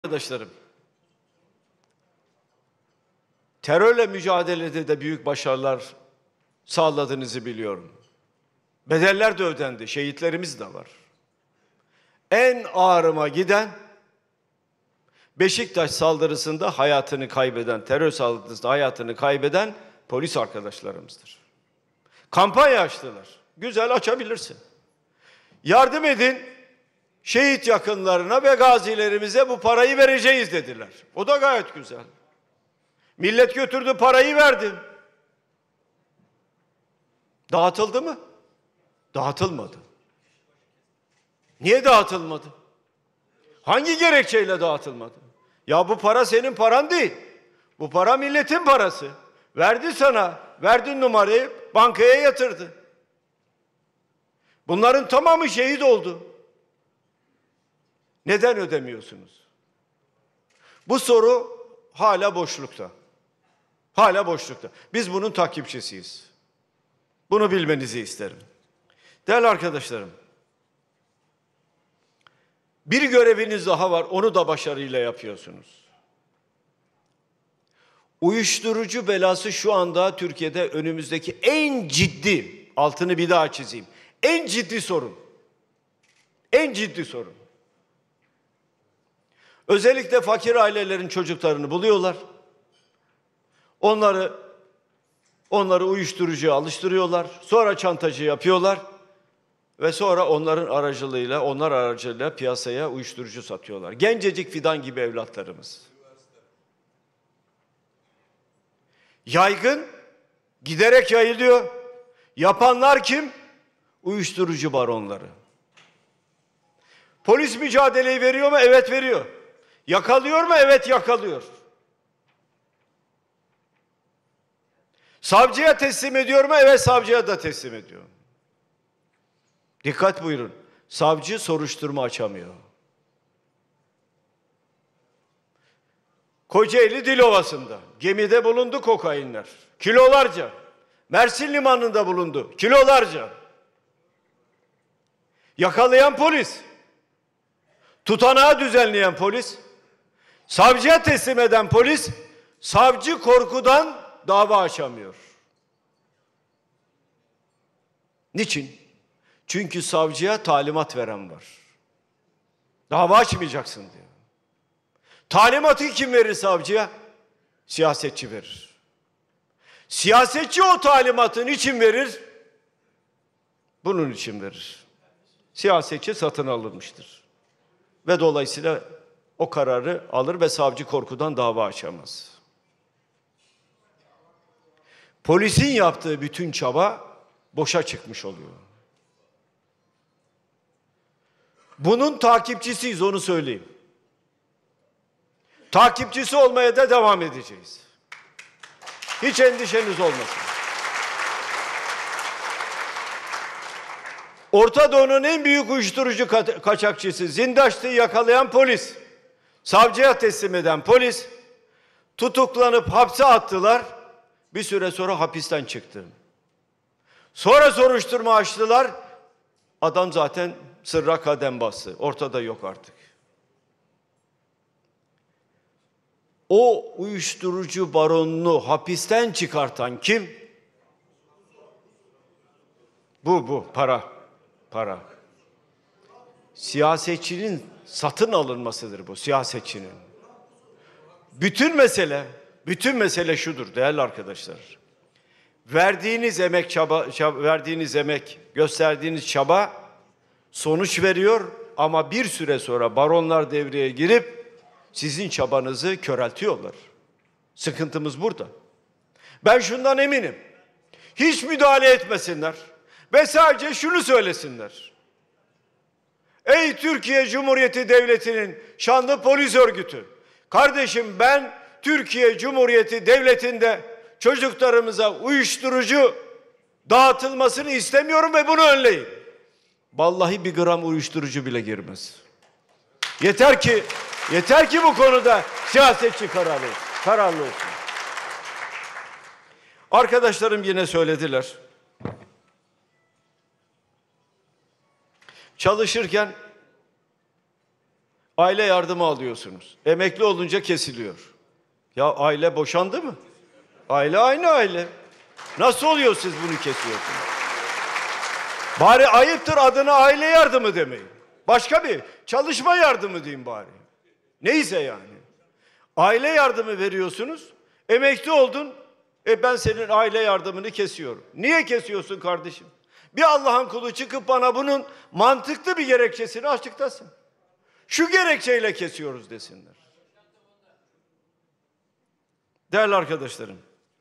Arkadaşlarım, terörle mücadelede de büyük başarılar sağladığınızı biliyorum. Bedeller de ödendi, şehitlerimiz de var. En ağrıma giden Beşiktaş saldırısında hayatını kaybeden, terör saldırısında hayatını kaybeden polis arkadaşlarımızdır. Kampanya açtılar. Güzel, açabilirsin. Yardım edin, şehit yakınlarına ve gazilerimize bu parayı vereceğiz dediler. O da gayet güzel. Millet götürdü, parayı verdi. Dağıtıldı mı? Dağıtılmadı. Niye dağıtılmadı? Hangi gerekçeyle dağıtılmadı? Ya bu para senin paran değil. Bu para milletin parası. Verdi sana, verdin numarayı, bankaya yatırdı. Bunların tamamı şehit oldu. Neden ödemiyorsunuz? Bu soru hala boşlukta. Hala boşlukta. Biz bunun takipçisiyiz. Bunu bilmenizi isterim. Değerli arkadaşlarım, bir göreviniz daha var, onu da başarıyla yapıyorsunuz. Uyuşturucu belası şu anda Türkiye'de önümüzdeki en ciddi, altını bir daha çizeyim, en ciddi sorun. En ciddi sorun. Özellikle fakir ailelerin çocuklarını buluyorlar. Onları uyuşturucuya alıştırıyorlar. Sonra çantacı yapıyorlar. Ve sonra onlar aracılığıyla piyasaya uyuşturucu satıyorlar. Gencecik fidan gibi evlatlarımız. Yaygın, giderek yayılıyor. Yapanlar kim? Uyuşturucu baronları. Polis mücadeleyi veriyor mu? Evet, veriyor. Yakalıyor mu? Evet, yakalıyor. Savcıya teslim ediyor mu? Evet, savcıya da teslim ediyor. Dikkat buyurun. Savcı soruşturma açamıyor. Kocaeli Dilovası'nda gemide bulundu kokainler. Kilolarca. Mersin Limanı'nda bulundu. Kilolarca. Yakalayan polis. Tutanağı düzenleyen polis. Savcıya teslim eden polis. Savcı korkudan dava açamıyor. Niçin? Çünkü savcıya talimat veren var. Dava açmayacaksın diyor. Talimatı kim verir savcıya? Siyasetçi verir. Siyasetçi o talimatı niçin verir? Bunun için verir. Siyasetçi satın alınmıştır. Ve dolayısıyla o kararı alır ve savcı korkudan dava açamaz. Polisin yaptığı bütün çaba boşa çıkmış oluyor. Bunun takipçisiyiz, onu söyleyeyim. Takipçisi olmaya da devam edeceğiz. Hiç endişeniz olmasın. Orta Doğu'nun en büyük uyuşturucu kaçakçısı, Zindaşlı'yı yakalayan polis, savcıya teslim eden polis, tutuklanıp hapse attılar, bir süre sonra hapisten çıktı. Sonra soruşturma açtılar, adam zaten sırra kadem bastı, ortada yok artık. O uyuşturucu baronunu hapisten çıkartan kim? Bu para. Siyasetçinin satın alınmasıdır bu, siyasetçinin. Bütün mesele şudur değerli arkadaşlar. Verdiğiniz emek, gösterdiğiniz çaba sonuç veriyor ama bir süre sonra baronlar devreye girip sizin çabanızı köreltiyorlar. Sıkıntımız burada. Ben şundan eminim. Hiç müdahale etmesinler ve sadece şunu söylesinler. Ey Türkiye Cumhuriyeti Devleti'nin şanlı polis örgütü. Kardeşim, ben Türkiye Cumhuriyeti Devleti'nde çocuklarımıza uyuşturucu dağıtılmasını istemiyorum ve bunu önleyin. Vallahi bir gram uyuşturucu bile girmez. Yeter ki bu konuda siyasetçi kararlı olsun. Arkadaşlarım yine söylediler. Çalışırken Aile yardımı alıyorsunuz. Emekli olunca kesiliyor. Ya aile boşandı mı? Aile aynı aile. Nasıl oluyor siz bunu kesiyorsunuz? Bari ayıptır adına aile yardımı demeyin. Başka bir çalışma yardımı diyeyim bari. Neyse yani. Aile yardımı veriyorsunuz. Emekli oldun. Ben senin aile yardımını kesiyorum. Niye kesiyorsun kardeşim? Bir Allah'ın kulu çıkıp bana bunun mantıklı bir gerekçesini açıklasın. Şu gerekçeyle kesiyoruz desinler. Değerli arkadaşlarım,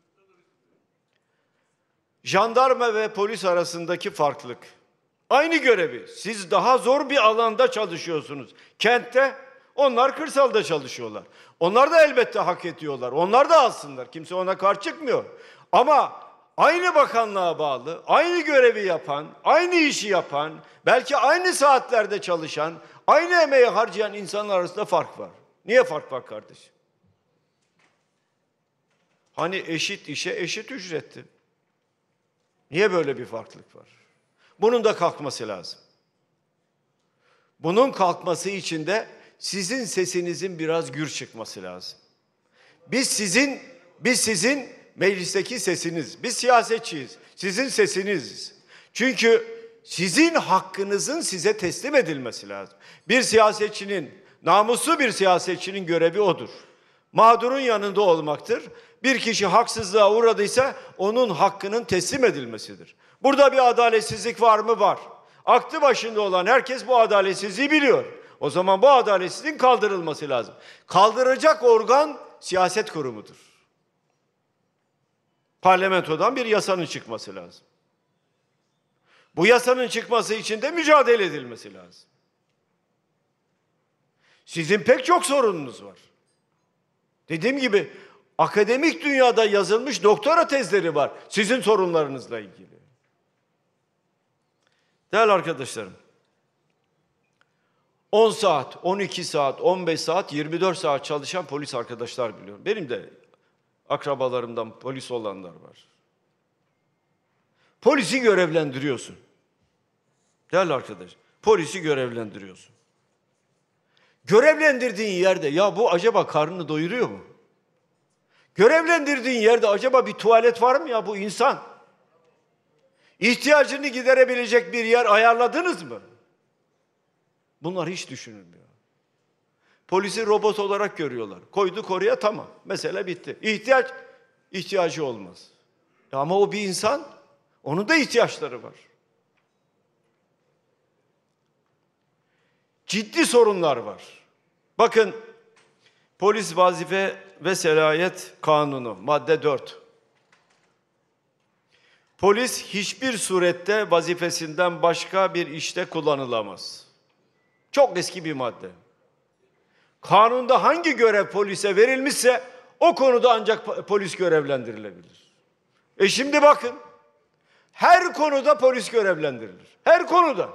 jandarma ve polis arasındaki farklılık. Aynı görevi. Siz daha zor bir alanda çalışıyorsunuz. Kentte, onlar kırsalda çalışıyorlar. Onlar da elbette hak ediyorlar. Onlar da alsınlar. Kimse ona karşı çıkmıyor. Ama aynı bakanlığa bağlı, aynı görevi yapan, aynı işi yapan, belki aynı saatlerde çalışan, aynı emeği harcayan insanlar arasında fark var. Niye fark var kardeşim? Hani eşit işe eşit ücretti. Niye böyle bir farklılık var? Bunun da kalkması lazım. Bunun kalkması için de sizin sesinizin biraz gür çıkması lazım. Biz sizin meclisteki sesiniz. Biz siyasetçiyiz. Sizin sesiniz. Çünkü sizin hakkınızın size teslim edilmesi lazım. Bir siyasetçinin, namuslu bir siyasetçinin görevi odur. Mağdurun yanında olmaktır. Bir kişi haksızlığa uğradıysa onun hakkının teslim edilmesidir. Burada bir adaletsizlik var mı? Var. Aklı başında olan herkes bu adaletsizliği biliyor. O zaman bu adaletsizliğin kaldırılması lazım. Kaldıracak organ siyaset kurumudur. Parlamentodan bir yasanın çıkması lazım. Bu yasanın çıkması için de mücadele edilmesi lazım. Sizin pek çok sorununuz var. Dediğim gibi akademik dünyada yazılmış doktora tezleri var sizin sorunlarınızla ilgili. Değerli arkadaşlarım, 10 saat, 12 saat, 15 saat, 24 saat çalışan polis arkadaşlar biliyorum. Benim de akrabalarımdan polis olanlar var. Polisi görevlendiriyorsun. Değerli arkadaş, polisi görevlendiriyorsun. Görevlendirdiğin yerde ya bu acaba karnını doyuruyor mu? Görevlendirdiğin yerde acaba bir tuvalet var mı ya bu insan? İhtiyacını giderebilecek bir yer ayarladınız mı? Bunlar hiç düşünülmüyor. Polisi robot olarak görüyorlar. Koyduk oraya tamam. Mesele bitti. İhtiyacı olmaz. Ama o bir insan. Onun da ihtiyaçları var. Ciddi sorunlar var. Bakın Polis Vazife ve Selayet Kanunu madde 4. Polis hiçbir surette vazifesinden başka bir işte kullanılamaz. Çok eski bir madde. Kanunda hangi görev polise verilmişse o konuda ancak polis görevlendirilebilir. Şimdi bakın, her konuda polis görevlendirilir. Her konuda.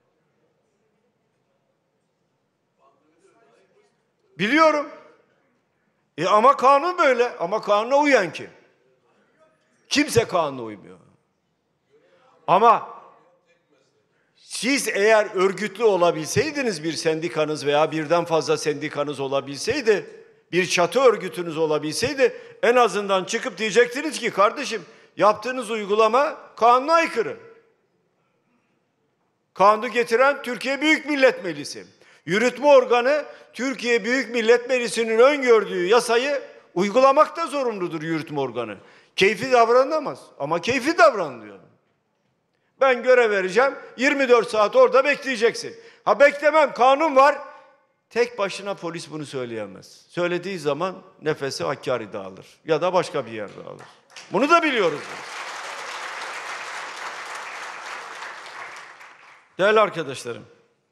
Biliyorum. Ama kanun böyle. Ama kanuna uyan kim? Kimse kanuna uymuyor. Ama siz eğer örgütlü olabilseydiniz, bir sendikanız veya birden fazla sendikanız olabilseydi, bir çatı örgütünüz olabilseydi, en azından çıkıp diyecektiniz ki kardeşim yaptığınız uygulama kanuna aykırı. Kanunu getiren Türkiye Büyük Millet Meclisi. Yürütme organı Türkiye Büyük Millet Meclisi'nin öngördüğü yasayı uygulamakta zorunludur yürütme organı. Keyfi davranamaz ama keyfi davranılıyor. Ben görev vereceğim, 24 saat orada bekleyeceksin. Beklemem, kanun var. Tek başına polis bunu söyleyemez. Söylediği zaman nefesi Hakkari dağılır ya da başka bir yer dağılır. Bunu da biliyoruz. Değerli arkadaşlarım,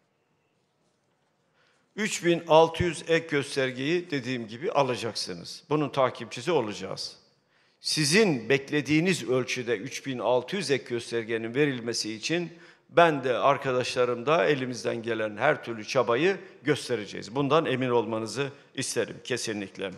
3600 ek göstergeyi dediğim gibi alacaksınız. Bunun takipçisi olacağız. Sizin beklediğiniz ölçüde 3600 ek göstergenin verilmesi için ben de arkadaşlarım da elimizden gelen her türlü çabayı göstereceğiz. Bundan emin olmanızı isterim kesinlikle.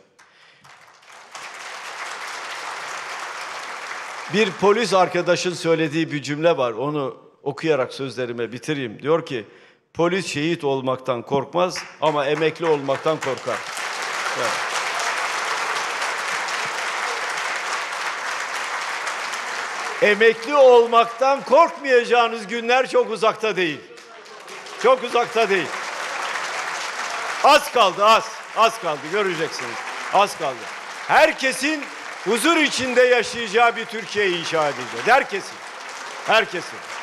Bir polis arkadaşın söylediği bir cümle var. Onu okuyarak sözlerime bitireyim. Diyor ki, Polis şehit olmaktan korkmaz ama emekli olmaktan korkar. Evet. Emekli olmaktan korkmayacağınız günler çok uzakta değil. Çok uzakta değil. Az kaldı, az kaldı, göreceksiniz. Az kaldı. Herkesin huzur içinde yaşayacağı bir Türkiye inşa edeceğiz. Herkesin.